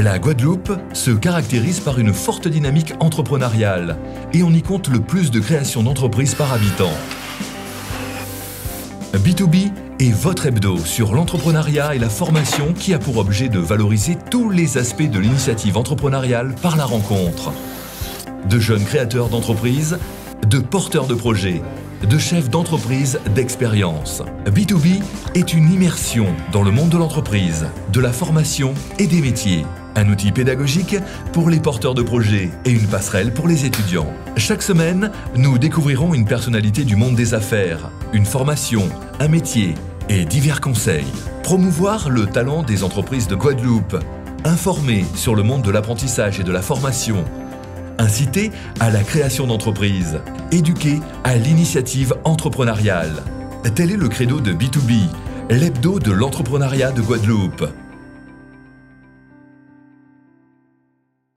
La Guadeloupe se caractérise par une forte dynamique entrepreneuriale et on y compte le plus de création d'entreprises par habitant. B2B est votre hebdo sur l'entrepreneuriat et la formation qui a pour objet de valoriser tous les aspects de l'initiative entrepreneuriale par la rencontre. De jeunes créateurs d'entreprises, de porteurs de projets, de chefs d'entreprise d'expérience. B2B est une immersion dans le monde de l'entreprise, de la formation et des métiers. Un outil pédagogique pour les porteurs de projets et une passerelle pour les étudiants. Chaque semaine, nous découvrirons une personnalité du monde des affaires, une formation, un métier et divers conseils. Promouvoir le talent des entreprises de Guadeloupe, informer sur le monde de l'apprentissage et de la formation, inciter à la création d'entreprises, éduquer à l'initiative entrepreneuriale. Tel est le credo de B2B, l'hebdo de l'entrepreneuriat de Guadeloupe.